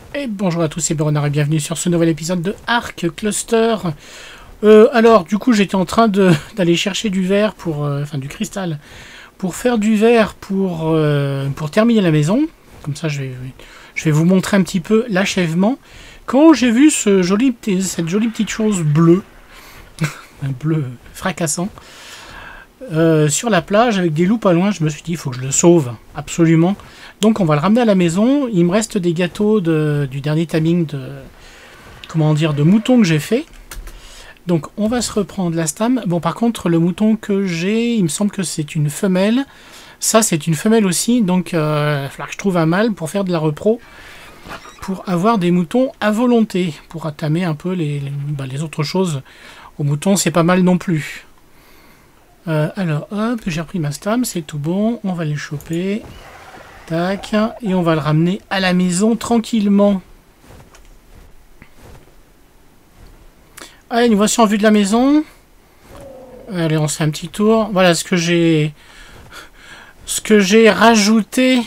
Et bonjour à tous, c'est Bernard et bienvenue sur ce nouvel épisode de Ark Cluster. Alors, du coup, j'étais en train d'aller chercher du verre pour... enfin, du cristal. Pour faire du verre pour terminer la maison. Comme ça, je vais vous montrer un petit peu l'achèvement. Quand j'ai vu cette jolie petite chose bleue, un bleu fracassant, sur la plage avec des loups pas loin, je me suis dit, il faut que je le sauve, absolument. Donc on va le ramener à la maison. Il me reste des gâteaux du dernier timing de mouton que j'ai fait. Donc on va se reprendre la stam. Bon, par contre, le mouton que j'ai, il me semble que c'est une femelle. Ça, c'est une femelle aussi. Donc il va falloir que je trouve un mâle pour faire de la repro. Pour avoir des moutons à volonté. Pour attamer un peu les autres choses. Aux moutons, c'est pas mal non plus. Alors, hop, j'ai repris ma stam. C'est tout bon. On va les choper. Tac, et on va le ramener à la maison tranquillement. Allez, nous voici en vue de la maison. Allez, on se fait un petit tour. Voilà ce que j'ai rajouté.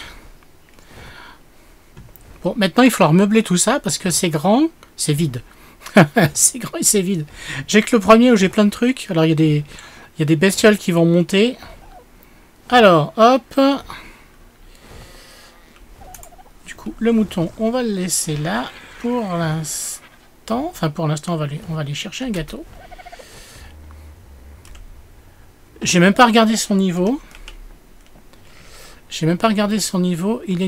Bon, maintenant il va falloir meubler tout ça parce que c'est grand, c'est vide. C'est grand et c'est vide. J'ai que le premier où j'ai plein de trucs. Alors il y a des bestioles qui vont monter. Alors, hop. Le mouton, on va le laisser là pour l'instant. Enfin, pour l'instant, on va aller chercher un gâteau. J'ai même pas regardé son niveau. Il est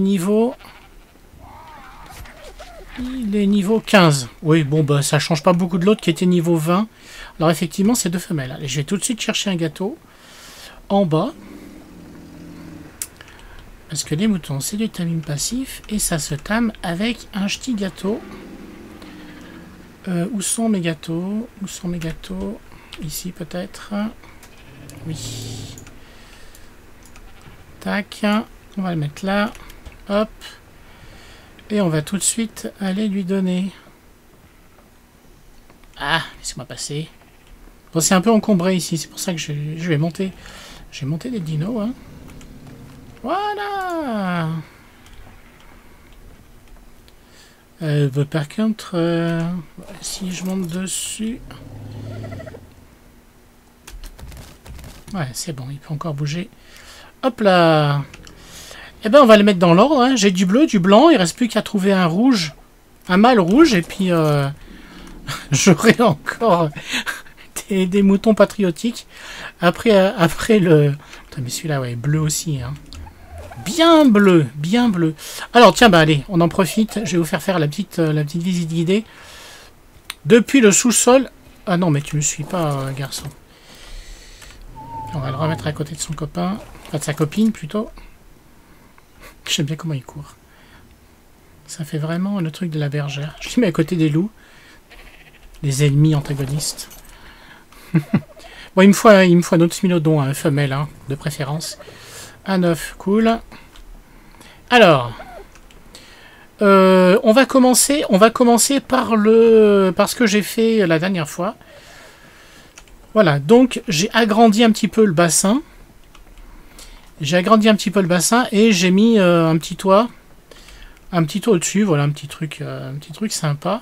niveau 15. Oui, bon, bah, ça change pas beaucoup de l'autre qui était niveau 20. Alors, effectivement, c'est deux femelles. Allez, je vais tout de suite chercher un gâteau en bas. Parce que les moutons, c'est du taming passif. Et ça se tame avec un ch'ti gâteau. Où sont mes gâteaux? Ici, peut-être. Oui. Tac. On va le mettre là. Hop. Et on va tout de suite aller lui donner. Ah, laissez-moi passer. Bon, c'est un peu encombré ici. C'est pour ça que je vais monter. J'ai monté des dinos, hein. Voilà. Par contre, si je monte dessus... Ouais, c'est bon, il peut encore bouger. Hop là. Eh ben, on va le mettre dans l'ordre. Hein. J'ai du bleu, du blanc. Il reste plus qu'à trouver un rouge. Un mâle rouge. Et puis, j'aurai encore des moutons patriotiques. Après le... Putain, mais celui-là, ouais, bleu aussi, hein. Bien bleu, bien bleu. Alors tiens, bah allez, on en profite. Je vais vous faire la petite visite guidée. Depuis le sous-sol... Ah non, mais tu me suis pas, garçon. On va le remettre à côté de son copain. Enfin, de sa copine, plutôt. J'aime bien comment il court. Ça fait vraiment le truc de la bergère. Je le mets à côté des loups. Les ennemis antagonistes. Bon, il me faut un autre smilodon, un femelle, hein, de préférence. Un œuf, cool. Alors, on va commencer par ce que j'ai fait la dernière fois. Voilà, donc j'ai agrandi un petit peu le bassin. Et j'ai mis un petit toit au-dessus. Voilà, un petit truc sympa.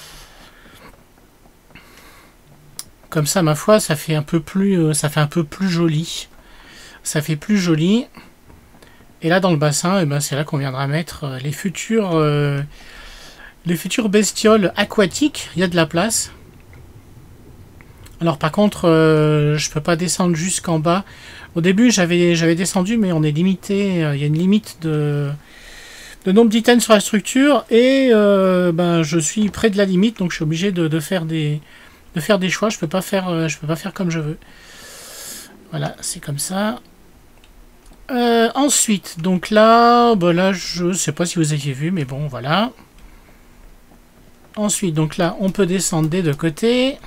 Comme ça, ma foi, ça fait un peu plus joli. Ça fait plus joli. Et là, dans le bassin, eh ben, c'est là qu'on viendra mettre les futures bestioles aquatiques. Il y a de la place. Alors, par contre, je peux pas descendre jusqu'en bas. Au début, j'avais descendu, mais on est limité. Il y a une limite de nombre d'items sur la structure. Et ben, je suis près de la limite, donc je suis obligé de faire des choix. Je peux pas faire comme je veux. Voilà, c'est comme ça. Ensuite, donc là, bah là, je sais pas si vous aviez vu, mais bon, voilà. Ensuite, donc là, on peut descendre des deux côtés.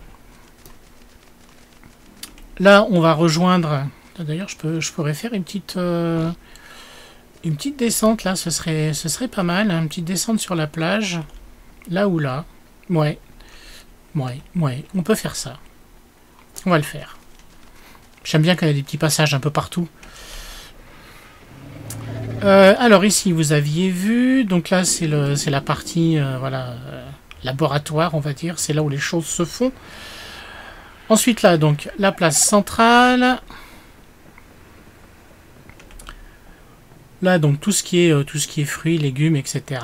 Là, on va rejoindre... D'ailleurs, je pourrais faire une petite descente, là, ce serait pas mal. Hein, une petite descente sur la plage. Là ou là. Ouais, on peut faire ça. On va le faire. J'aime bien quand il y a des petits passages un peu partout. Alors ici, vous aviez vu, donc là c'est la partie voilà, laboratoire, on va dire, c'est là où les choses se font. Ensuite là, donc la place centrale. Là donc tout ce qui est fruits, légumes, etc.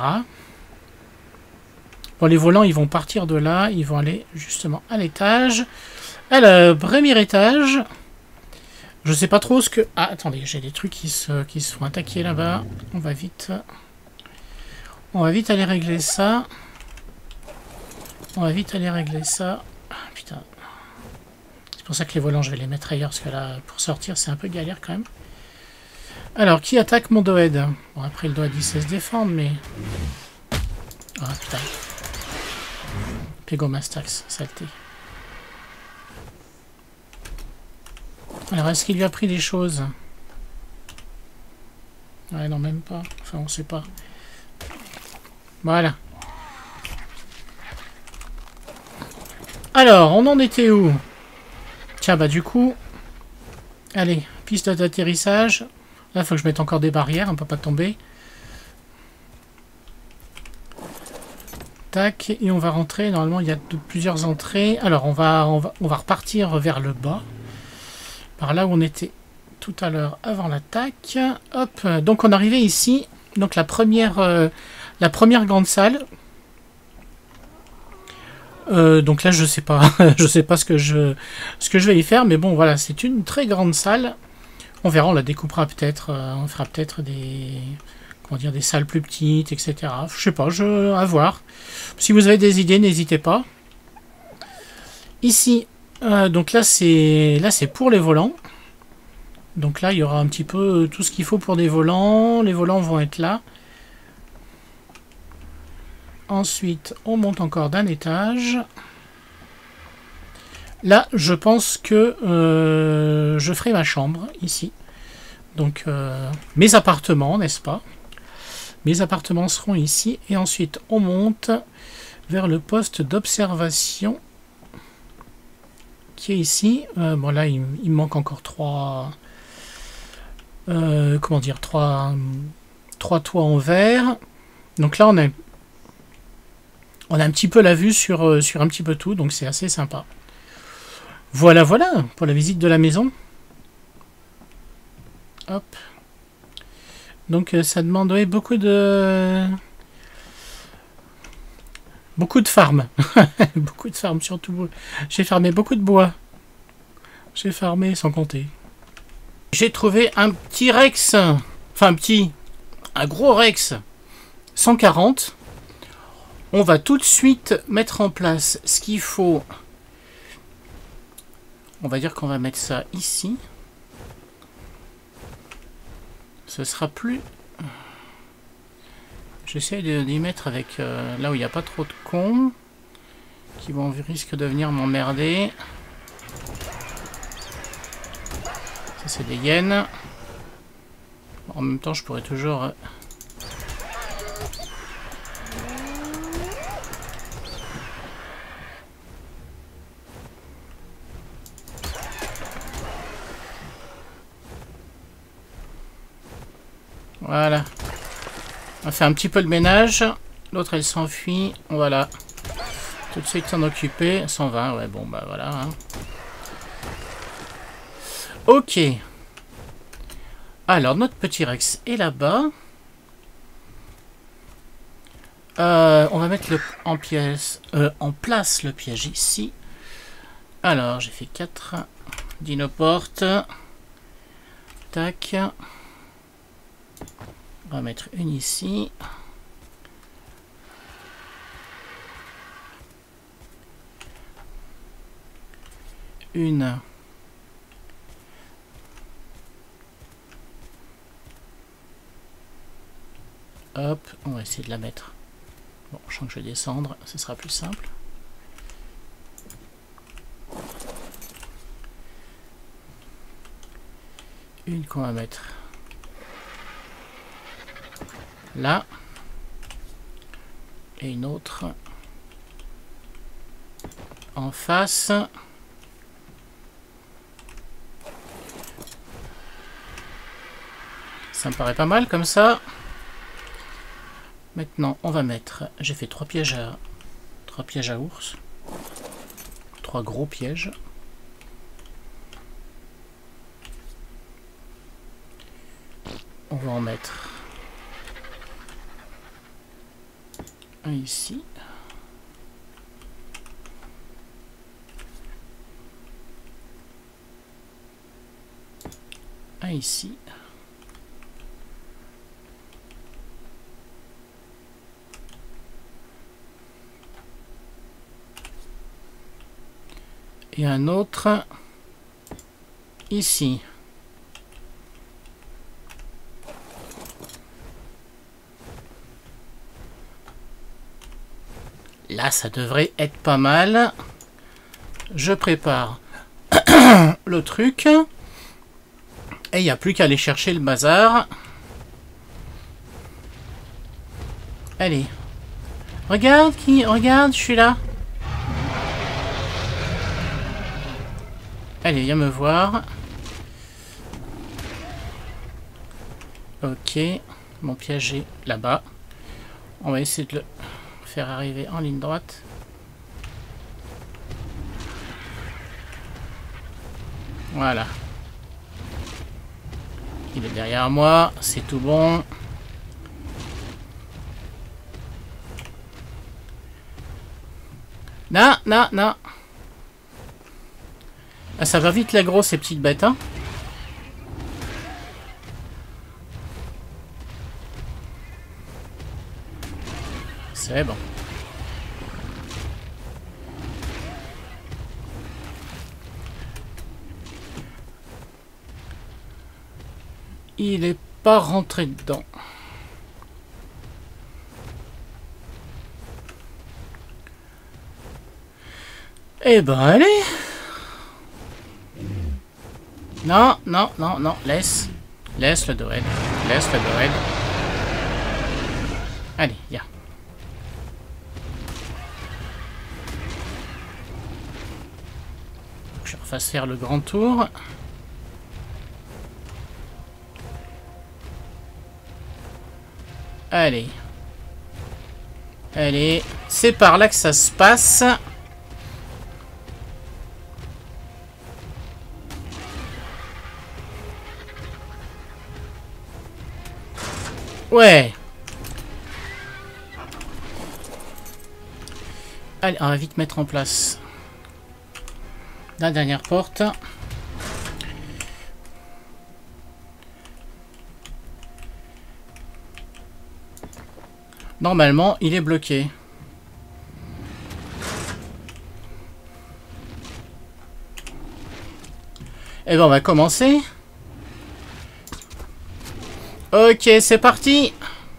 Bon, les volants ils vont partir de là, ils vont aller justement à l'étage. Alors, premier étage. Je sais pas trop ce que... Ah, attendez, j'ai des trucs qui se font attaquer là-bas. On va vite aller régler ça. Ah, putain. C'est pour ça que les volants, je vais les mettre ailleurs, parce que là, pour sortir, c'est un peu galère quand même. Alors, qui attaque mon Doed? Bon, après, le Doed, il sait se défendre, mais... Ah, putain. Pégomastax, saleté. Alors, est-ce qu'il lui a pris des choses? Ouais, non, même pas. Enfin, on sait pas. Voilà. Alors, on en était où? Tiens, bah du coup... Allez, piste d'atterrissage. Là, il faut que je mette encore des barrières, on peut pas tomber. Tac, et on va rentrer. Normalement, il y a plusieurs entrées. Alors, on va repartir vers le bas. Par là où on était tout à l'heure avant l'attaque. Hop, donc on arrivait ici. Donc la première grande salle. Donc là je sais pas, je sais pas ce que je vais y faire, mais bon voilà, c'est une très grande salle. On verra, on la découpera peut-être, on fera peut-être des salles plus petites, etc. Je sais pas, à voir. Si vous avez des idées, n'hésitez pas. Ici, donc là c'est pour les volants. Donc là il y aura un petit peu tout ce qu'il faut pour des volants. Les volants vont être là. Ensuite, on monte encore d'un étage. Là, je pense que je ferai ma chambre ici. Donc, mes appartements, n'est-ce pas? Mes appartements seront ici. Et ensuite, on monte vers le poste d'observation qui est ici. Bon, là, il me manque encore trois toits en verre. Donc là, on a un petit peu la vue sur un petit peu tout, donc c'est assez sympa. Voilà, voilà, pour la visite de la maison. Hop. Donc ça demandait beaucoup de farm. Beaucoup de farm, surtout. J'ai farmé beaucoup de bois. J'ai farmé sans compter. J'ai trouvé un petit Rex. Enfin, un gros Rex. 140. On va tout de suite mettre en place ce qu'il faut. On va dire qu'on va mettre ça ici. Ce sera plus... J'essaie d'y mettre avec là où il n'y a pas trop de cons qui risquent de venir m'emmerder. Ça c'est des hyènes. En même temps je pourrais toujours... Voilà. On fait un petit peu le ménage. L'autre elle s'enfuit. Voilà. Tout de suite s'en occuper. 120, ouais bon bah voilà. Hein. Ok. Alors notre petit Rex est là-bas. On va mettre en place le piège ici. Alors j'ai fait 4 dinoportes. Tac. On va mettre une ici. Une. Hop, on va essayer de la mettre. Bon, je sens que je vais descendre, ce sera plus simple. Une qu'on va mettre là. Et une autre en face. Ça me paraît pas mal comme ça. Maintenant, on va mettre... J'ai fait 3 pièges à ours. 3 gros pièges. On va en mettre un ici. Un ici. Et un autre ici. Là, ça devrait être pas mal. Je prépare le truc. Et il n'y a plus qu'à aller chercher le bazar. Allez. Regarde, regarde, je suis là. Allez, viens me voir. Ok. Mon piège est là-bas. On va essayer de le faire arriver en ligne droite. Voilà. Il est derrière moi, c'est tout bon. Non, non, non. Ah, ça va vite l'aggro, ces petites bêtes, hein. C'est bon. Il est pas rentré dedans. Eh ben, allez. Non, non, non, non, laisse. Laisse le Doed. Laisse le Doed. Allez, viens. Je refasse faire le grand tour. Allez. Allez. C'est par là que ça se passe. Ouais. Allez, on va vite mettre en place la dernière porte. Normalement, il est bloqué. Et ben, on va commencer. Ok, c'est parti.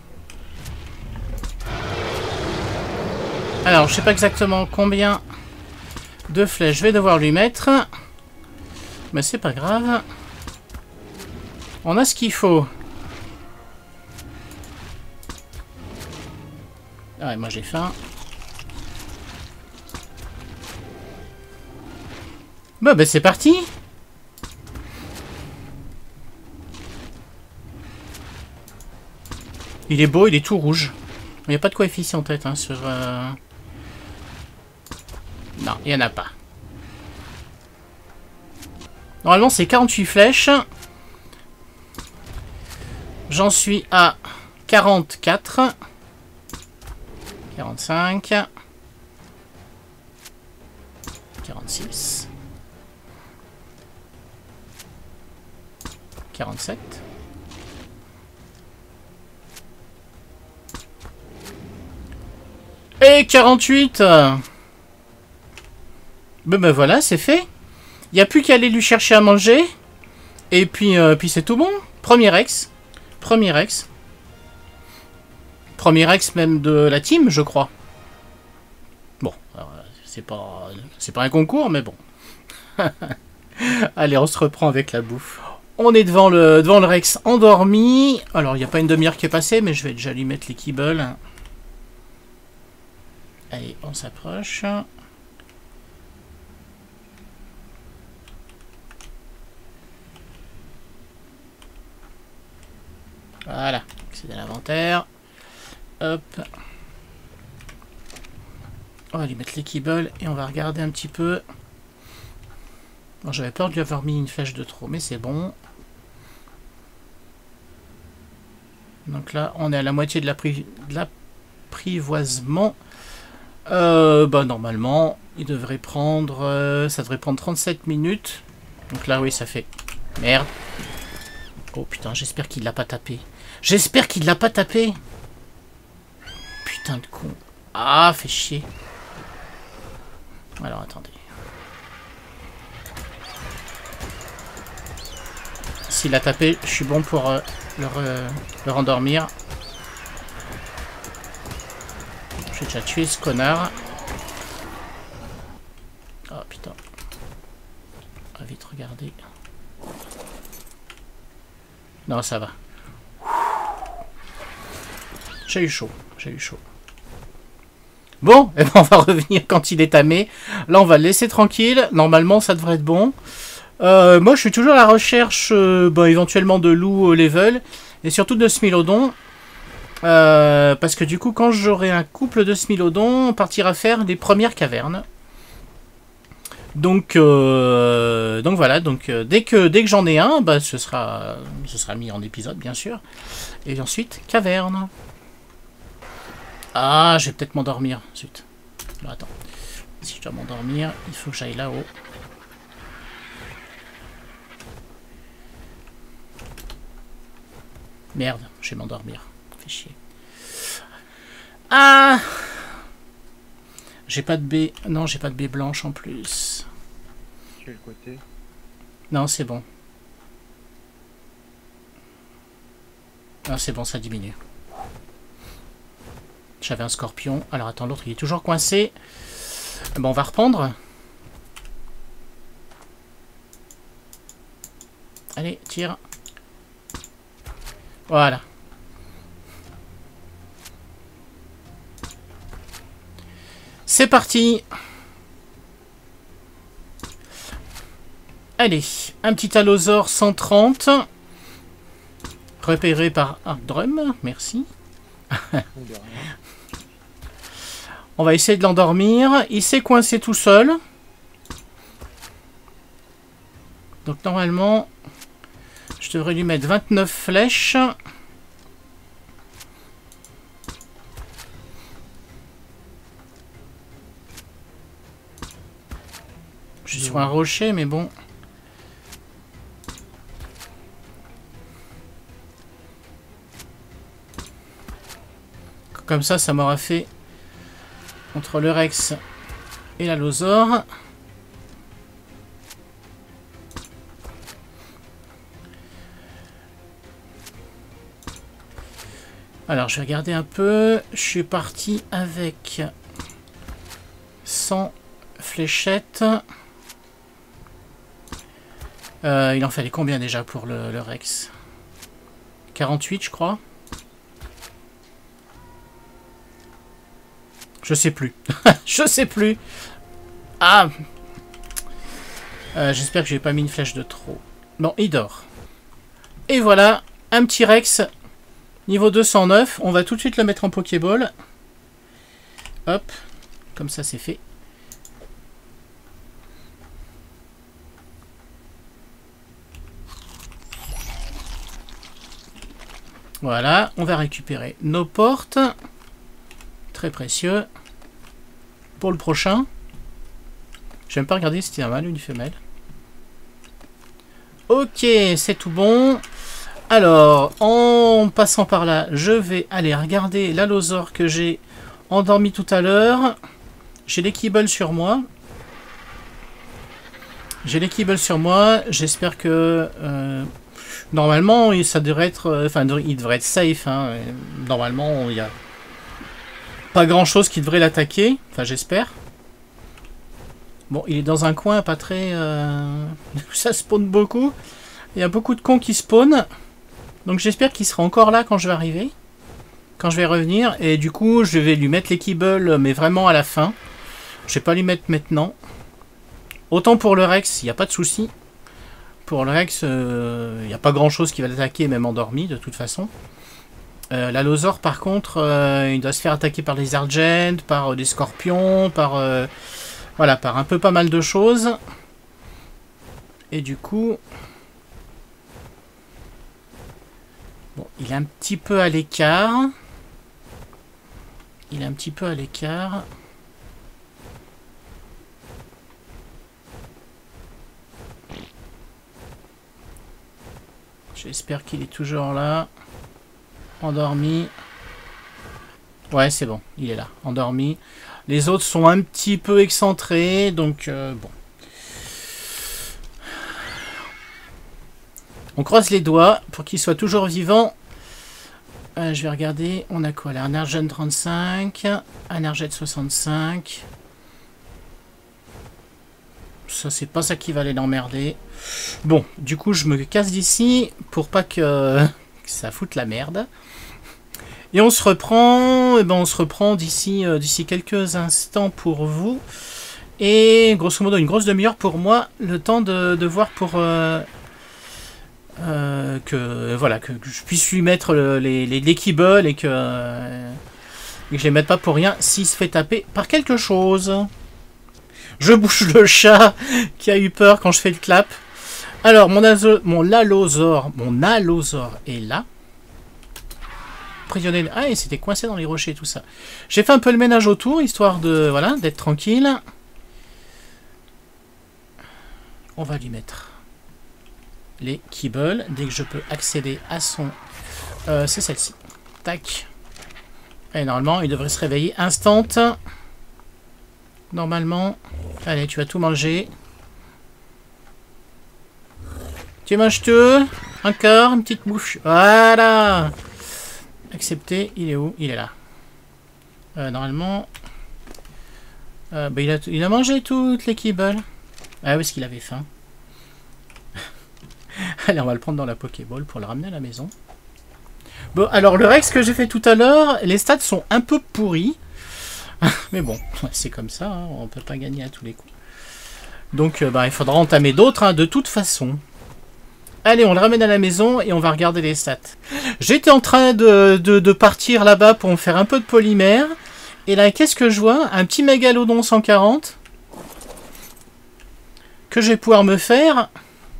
Alors, je sais pas exactement combien de flèches je vais devoir lui mettre. Mais c'est pas grave. On a ce qu'il faut. Ah, et moi j'ai faim. Bon, ben c'est parti. Il est beau, il est tout rouge. Il n'y a pas de coefficient en tête hein, sur... Non, il n'y en a pas. Normalement, c'est 48 flèches. J'en suis à 44. 45. 46. 47. Et 48. Ben voilà, c'est fait. Il n'y a plus qu'à aller lui chercher à manger. Et puis, puis c'est tout bon. Premier ex. Premier ex. Premier ex même de la team, je crois. Bon, c'est pas un concours, mais bon. Allez, on se reprend avec la bouffe. On est devant le Rex endormi. Alors, il n'y a pas une demi-heure qui est passée, mais je vais déjà lui mettre les kibbles. Allez, on s'approche. Voilà. Accéder à l'inventaire. Hop. On va lui mettre les kibbles et on va regarder un petit peu. Bon, j'avais peur de lui avoir mis une flèche de trop, mais c'est bon. Donc là, on est à la moitié de l'apprivoisement. Bah, normalement, il devrait prendre... ça devrait prendre 37 minutes. Donc là, oui, ça fait... Merde. Oh putain, j'espère qu'il l'a pas tapé. J'espère qu'il l'a pas tapé. Putain de con. Ah, fait chier. Alors, attendez. S'il a tapé, je suis bon pour le rendormir. J'ai déjà tué ce connard. Oh putain. On va vite regarder. Non, ça va. J'ai eu chaud. J'ai eu chaud. Bon, eh ben on va revenir quand il est tamé. Là, on va le laisser tranquille. Normalement, ça devrait être bon. Moi, je suis toujours à la recherche, éventuellement de loups au level. Et surtout de smilodons. Parce que du coup, quand j'aurai un couple de smilodons, on partira faire les premières cavernes. Donc voilà. Donc dès que j'en ai un, bah, ce sera mis en épisode, bien sûr. Et ensuite, caverne. Ah, je vais peut-être m'endormir. Zut. Alors, attends. Si je dois m'endormir, il faut que j'aille là-haut. Merde, je vais m'endormir. Fait chier. Ah! J'ai pas de baie. Non, j'ai pas de baie blanche en plus. Quel côté? Non, c'est bon. Ah, c'est bon, ça diminue. J'avais un scorpion. Alors attends, l'autre il est toujours coincé. Bon, on va reprendre. Allez, tire. Voilà. C'est parti. Allez, un petit allosaure 130. Repéré par Arcdrum, merci. On va essayer de l'endormir. Il s'est coincé tout seul. Donc normalement, je devrais lui mettre 29 flèches. Je suis sur un rocher, mais bon. Comme ça m'aura fait entre le Rex et l'allosaure. Alors, je vais regarder un peu. Je suis parti avec 100 fléchettes. Il en fallait combien déjà pour le Rex? 48, je crois. Je sais plus. Je sais plus. Ah. J'espère que j'ai pas mis une flèche de trop. Bon, il dort. Et voilà, un petit Rex niveau 209. On va tout de suite le mettre en Pokéball. Hop. Comme ça, c'est fait. Voilà, on va récupérer nos portes. Très précieux. Pour le prochain. Je vais même pas regarder si c'était un mâle ou une femelle. Ok, c'est tout bon. Alors, en passant par là, je vais aller regarder l'allosaure que j'ai endormi tout à l'heure. J'ai les kibbles sur moi. J'ai les kibbles sur moi. J'espère que... normalement, ça devrait être... Enfin, il devrait être safe. Hein. Normalement, il y a... pas grand chose qui devrait l'attaquer. Enfin, j'espère. Bon, il est dans un coin pas très... ça spawn beaucoup. Il y a beaucoup de cons qui spawnent. Donc j'espère qu'il sera encore là quand je vais arriver. Quand je vais revenir. Et du coup, je vais lui mettre les kibbles, mais vraiment à la fin. Je vais pas lui mettre maintenant. Autant pour le Rex, il n'y a pas de souci. Pour le Rex, il n'y a pas grand chose qui va l'attaquer, même endormi, de toute façon. L'Allosaure, par contre, il doit se faire attaquer par les Argent, par des scorpions, par... voilà, par un peu pas mal de choses. Et du coup... Bon, il est un petit peu à l'écart. Il est un petit peu à l'écart. J'espère qu'il est toujours là. Endormi. Ouais, c'est bon, il est là, endormi. Les autres sont un petit peu excentrés, donc bon. On croise les doigts pour qu'il soit toujours vivant. Je vais regarder, on a quoi là? Un Argent 35, un Argent 65. Ça, c'est pas ça qui va aller l'emmerder. Bon, du coup, je me casse d'ici pour pas que ça foute la merde. Et on se reprend, on se reprend d'ici quelques instants pour vous. Et grosso modo, une grosse demi-heure pour moi, le temps de voir pour que je puisse lui mettre les kibbles et que je les mette pas pour rien s'il se fait taper par quelque chose. Je bouge le chat qui a eu peur quand je fais le clap. Alors, mon Allosaure est là. Prisonnier. Ah, il s'était coincé dans les rochers, tout ça. J'ai fait un peu le ménage autour, histoire de voilà, d'être tranquille. On va lui mettre les kibbles dès que je peux accéder à son... c'est celle-ci. Tac. Et normalement, il devrait se réveiller instant. Normalement. Allez, tu vas tout manger. Tu manges tout. Encore une petite bouche. Voilà. Accepté. Il est où? Il est là. Normalement... il a mangé toutes les kibbles. Ah, où est-ce qu'il avait faim? Allez, on va le prendre dans la Pokéball pour le ramener à la maison. Bon, alors le Rex que j'ai fait tout à l'heure, les stats sont un peu pourris. Mais bon, c'est comme ça, hein, on peut pas gagner à tous les coups. Donc, il faudra entamer d'autres, hein, de toute façon. Allez, on le ramène à la maison et on va regarder les stats. J'étais en train de partir là-bas pour me faire un peu de polymère. Et là, qu'est-ce que je vois? Un petit mégalodon 140. Que je vais pouvoir me faire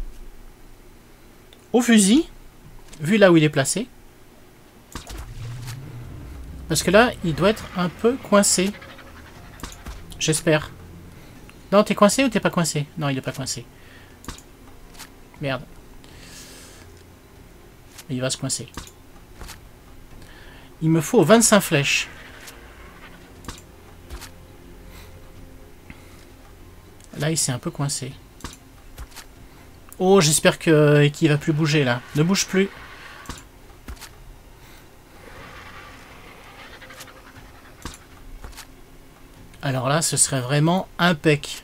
au fusil, vu là où il est placé. Parce que là, il doit être un peu coincé. J'espère. Non, t'es coincé ou t'es pas coincé? Non, il est pas coincé. Merde. Il va se coincer. Il me faut 25 flèches. Là, il s'est un peu coincé. Oh, j'espère qu'il va plus bouger, là. Ne bouge plus. Alors là, ce serait vraiment impec.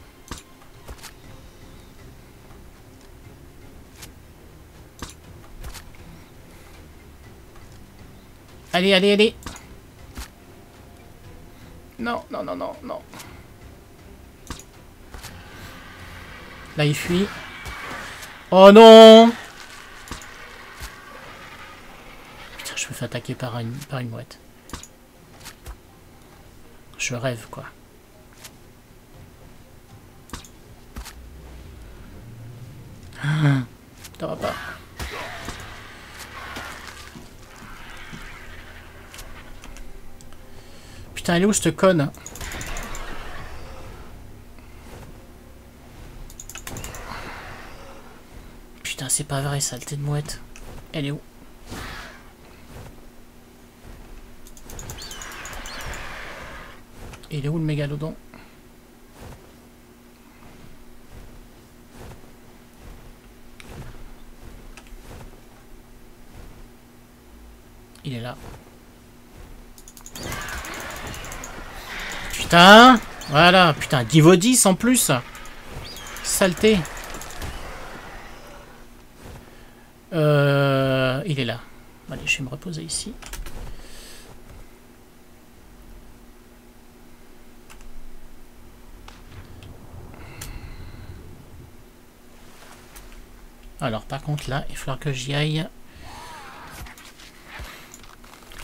Allez, allez, allez. Non, non, non, non, non. Là, il fuit. Oh non! Putain, je me fais attaquer par une mouette. Je rêve, quoi. Ça va pas. Putain, elle est où, cette conne? Putain, c'est pas vrai, saleté de mouette. Elle est où? Il est où le mégalodon? Il est là. Putain! Voilà, putain, niveau 10 en plus! Saleté! Il est là. Allez, je vais me reposer ici. Alors, par contre, là, il va falloir que j'y aille.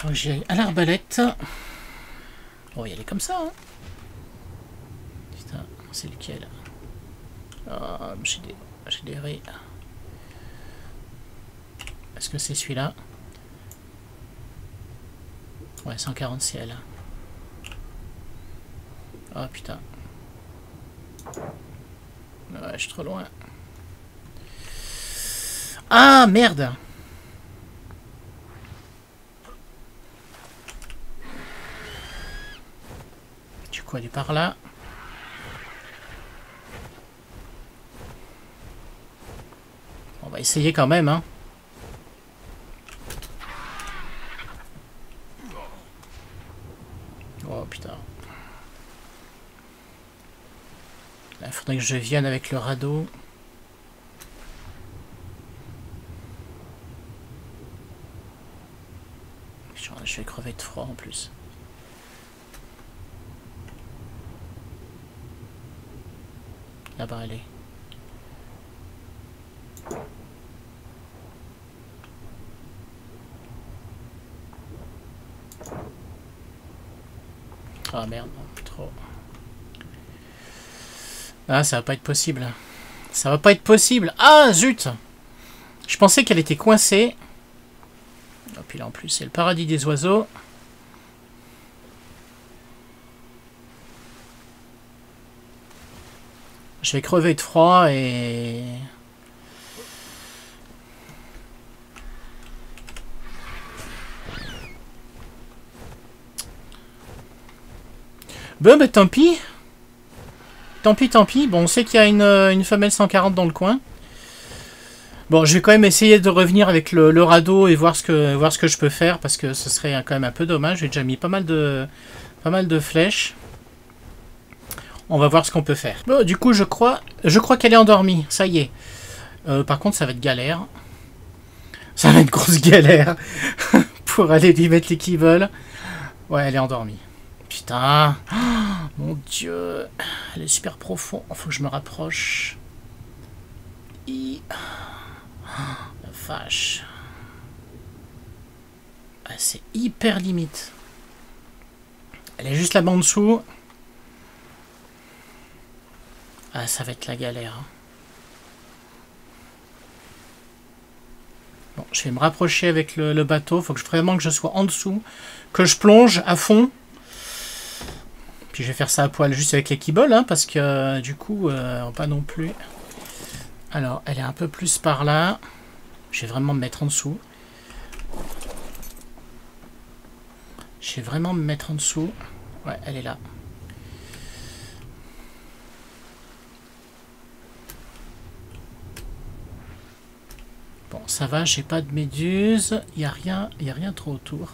Faut que j'y aille à l'arbalète. On va y aller comme ça. Hein. Putain, c'est lequel? Oh, j'ai des raies. Est-ce que c'est celui-là? Ouais, 140 ciel. Oh putain. Ouais, je suis trop loin. Ah merde! Du coup, elle est par là. On va essayer quand même, hein. Oh putain. Il faudrait que je vienne avec le radeau. Je vais crever de froid en plus. Là-bas, elle est. Ah merde, trop. Ah, ça va pas être possible. Ça va pas être possible. Ah, zut! Je pensais qu'elle était coincée. Et puis là, en plus, c'est le paradis des oiseaux. Je vais crever de froid et... Bon, bah tant pis. Tant pis, tant pis. Bon, on sait qu'il y a une femelle 140 dans le coin. Bon, je vais quand même essayer de revenir avec le radeau et voir ce que je peux faire, parce que ce serait quand même un peu dommage. J'ai déjà mis pas mal de flèches. On va voir ce qu'on peut faire. Bon, du coup, je crois qu'elle est endormie. Ça y est. Par contre, ça va être galère. Ça va être grosse galère pour aller lui mettre les kibbles. Ouais, elle est endormie. Putain. Oh, mon Dieu. Elle est super profond. Il faut que je me rapproche. La vache. Ah, c'est hyper limite. Elle est juste là-bas en dessous. Ah, ça va être la galère. Bon, je vais me rapprocher avec le bateau. Il faut vraiment que je sois en dessous. Que je plonge à fond. Puis je vais faire ça à poil juste avec les kibbles, hein, parce que du coup, pas non plus. Alors, elle est un peu plus par là. Je vais vraiment me mettre en dessous. Je vais vraiment me mettre en dessous. Ouais, elle est là. Bon, ça va, j'ai pas de méduse. Il n'y a rien trop autour.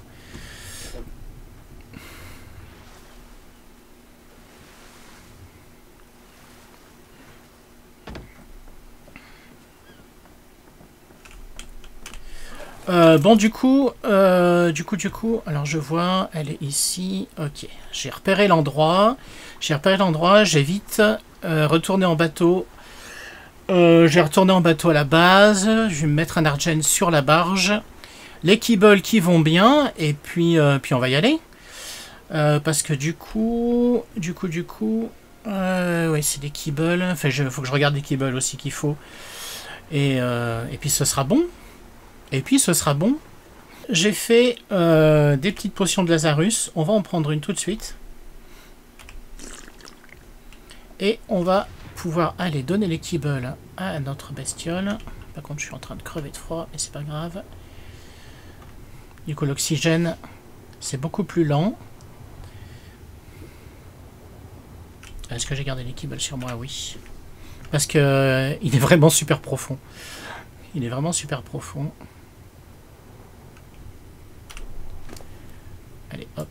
Bon, du coup, alors je vois, elle est ici. Ok, j'ai repéré l'endroit. J'ai vite retourné en bateau. J'ai retourné en bateau à la base. Je vais me mettre un argent sur la barge. Les kibbles qui vont bien. Et puis on va y aller. Parce que du coup, ouais, c'est des kibbles. Enfin, faut que je regarde les kibbles aussi qu'il faut. Et puis ce sera bon. J'ai fait des petites potions de Lazarus. On va en prendre une tout de suite. Et on va pouvoir aller donner les kibbles à notre bestiole. Par contre, je suis en train de crever de froid, mais c'est pas grave. Du coup, l'oxygène, c'est beaucoup plus lent. Est-ce que j'ai gardé les kibbles sur moi? Oui. Parce que il est vraiment super profond. Allez, hop.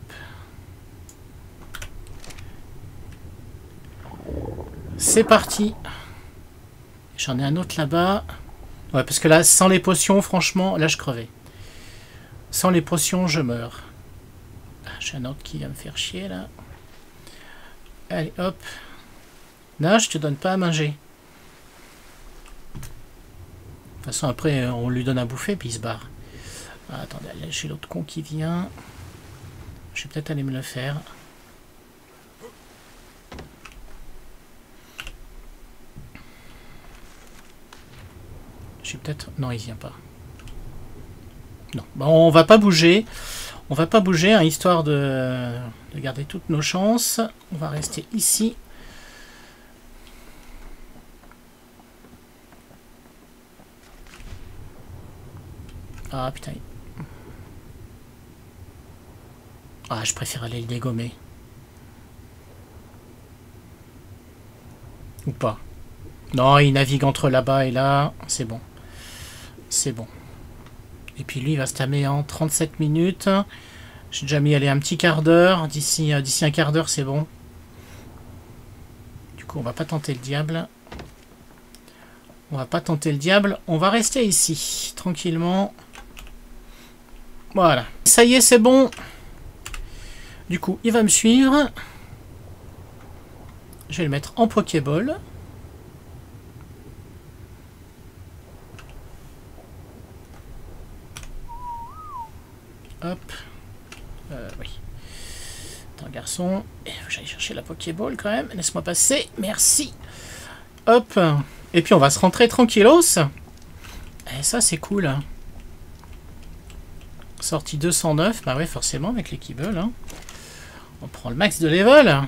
C'est parti. J'en ai un autre là-bas. Ouais, parce que là, sans les potions, franchement, là, je crevais. Sans les potions, je meurs. Ah, j'ai un autre qui va me faire chier, là. Allez, hop. Non, je te donne pas à manger. De toute façon, après, on lui donne à bouffer, puis il se barre. Ah, attendez, là j'ai l'autre con qui vient. Je vais peut-être aller me le faire. J'ai peut-être... Non, il vient pas. Non, bon, on va pas bouger. On va pas bouger, hein, histoire de garder toutes nos chances. On va rester ici. Ah, putain. Ah, je préfère aller le dégommer. Ou pas. Non, il navigue entre là-bas et là. C'est bon. C'est bon. Et puis lui, il va se tamer en 37 minutes. J'ai déjà mis aller un petit quart d'heure. D'ici un quart d'heure, c'est bon. Du coup, on va pas tenter le diable. On va pas tenter le diable. On va rester ici, tranquillement. Voilà. Ça y est, c'est bon. Du coup, il va me suivre. Je vais le mettre en Pokéball. Hop. Oui. Attends, garçon. J'allais chercher la Pokéball quand même. Laisse-moi passer. Merci. Hop. Et puis on va se rentrer tranquillos. Et ça, c'est cool. Hein. Sortie 209. Bah ouais, forcément, avec les Kibbles. Hein. On prend le max de level.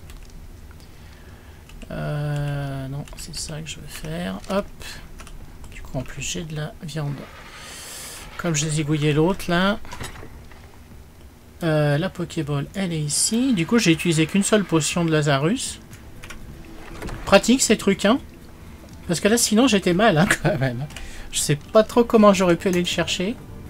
Non, c'est ça que je veux faire. Hop. Du coup, en plus, j'ai de la viande. Comme je zigouillais l'autre, là. La Pokéball, elle est ici. Du coup, j'ai utilisé qu'une seule potion de Lazarus. Pratique, ces trucs, hein. Parce que là, sinon, j'étais mal, hein, quand même. Je sais pas trop comment j'aurais pu aller le chercher.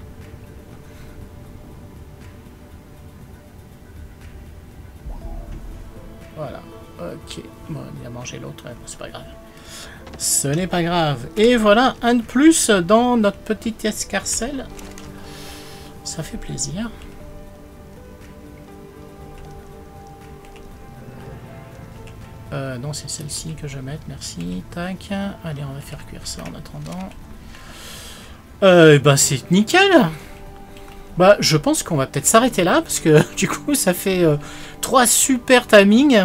Voilà. Ok. Bon, il a mangé l'autre, ouais, c'est pas grave. Ce n'est pas grave. Et voilà, un de plus dans notre petite escarcelle. Ça fait plaisir. Non, c'est celle-ci que je vais mettre, merci. Tac. Allez, on va faire cuire ça en attendant. Bah, c'est nickel. Bah, je pense qu'on va peut-être s'arrêter là, parce que du coup, ça fait 3 super timings.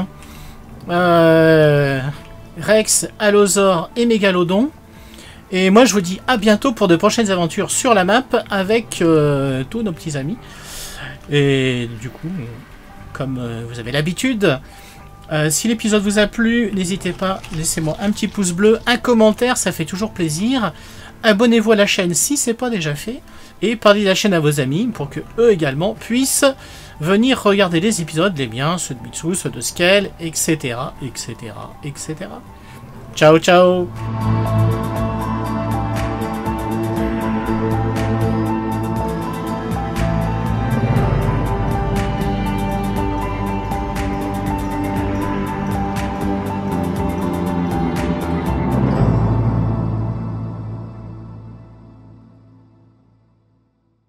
Rex, Allosaur et Mégalodon. Et moi, je vous dis à bientôt pour de prochaines aventures sur la map avec tous nos petits amis. Et du coup, comme vous avez l'habitude... si l'épisode vous a plu, n'hésitez pas, laissez-moi un petit pouce bleu, un commentaire, ça fait toujours plaisir. Abonnez-vous à la chaîne si ce n'est pas déjà fait. Et parlez de la chaîne à vos amis pour que eux également puissent venir regarder les épisodes, les miens, ceux de Mitsu, ceux de Scale, etc. etc. etc. Ciao, ciao!